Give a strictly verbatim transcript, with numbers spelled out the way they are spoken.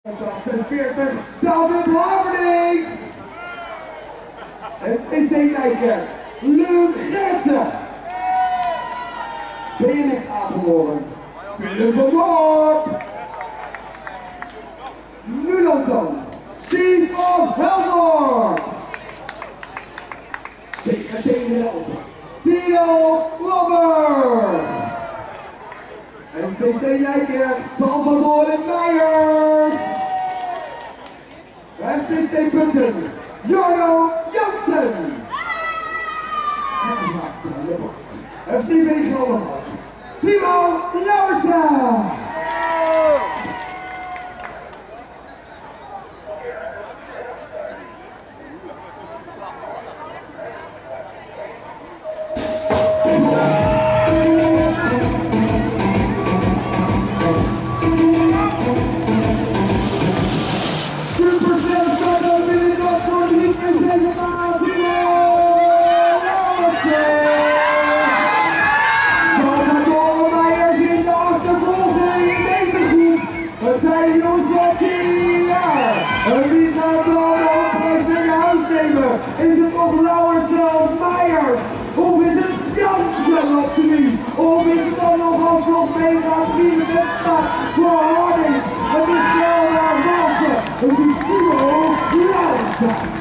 zesenveertig, David Laverdings. Het is een kijker, Luc Gerte. B M X Apeldoorn, Willem van Dorp. Nulantan, Steve van Heldorp. C K T in de Elfen, Tino Lambert. N C C Nijkerk, Salvador en Meijers. F C C Punten, Jarno Jansen. F C B Gelderland, Timo Lauwersen. En wie gaat dan op in huis nemen? Is het nog Lauwersen of Meijers? Of is het Jansen op de wie? Of is het dan nog alsnog meegaat wie de wedstrijd voor Hardings? Het is wel naar Walsen. Het is Timo Lauwersen.